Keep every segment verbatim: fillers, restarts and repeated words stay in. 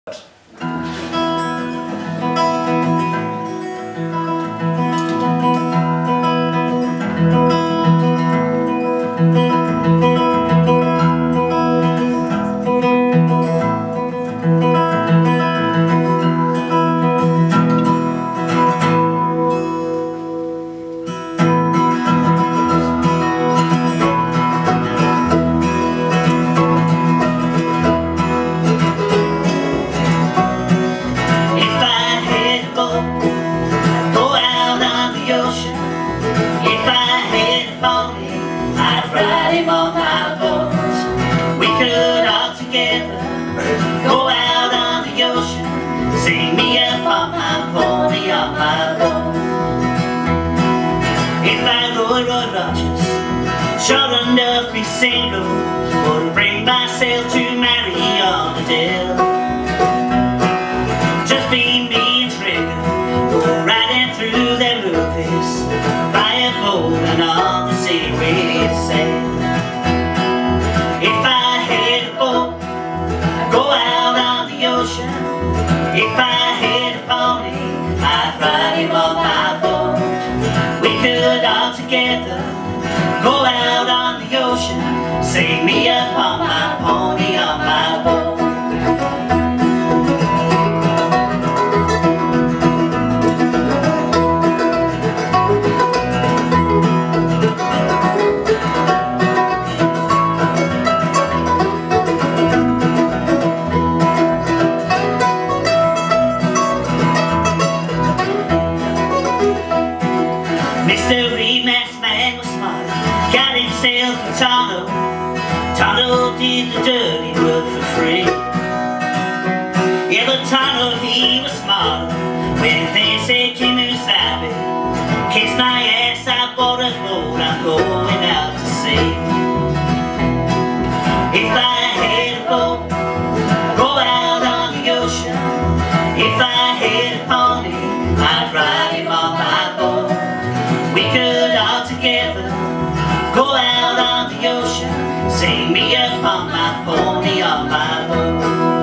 Sing me up on my pony, on my boat. If I rode Roy Rogers, sure enough be single, wouldn't bring myself to marry on the Dell. Just be me and Trigger, go riding through their movies, by a boat and on the sea we sail. If I had a boat, I'd go out on the ocean. If I had a pony, I'd ride him on my boat. We could all together go out on the ocean, sing me up on my pony, on my boat. Mister Remax man was smart, got himself a Tonto. Tonto did the dirty work for free. Yeah, but Tonto, he was smart when they said Kemosabe, kiss my ass, I bought a boat, I'm going out to sea. If I had a boat, go out on the ocean. If I had a pony, I'd ride him on my boat. We could all together go out on the ocean, sing me up on my pony, on my boat.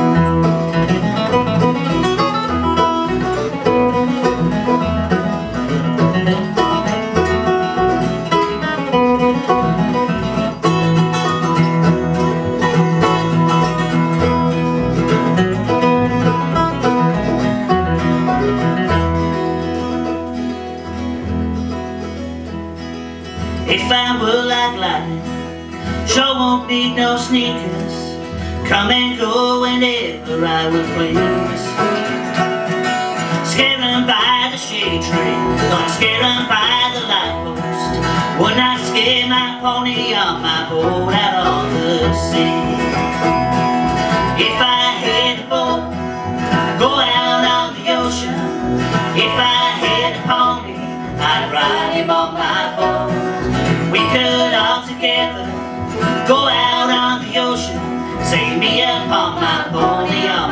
If I were like lightning, sure won't need no sneakers, come and go whenever I would please. Scare 'em by the shade tree, gonna scare 'em by the light post, would not scare my pony on my boat out on the sea. If I had a boat, I'd go out on the ocean. If I had a pony, I'd ride him on my boat. We could all together go out on the ocean, sing me up on my pony, on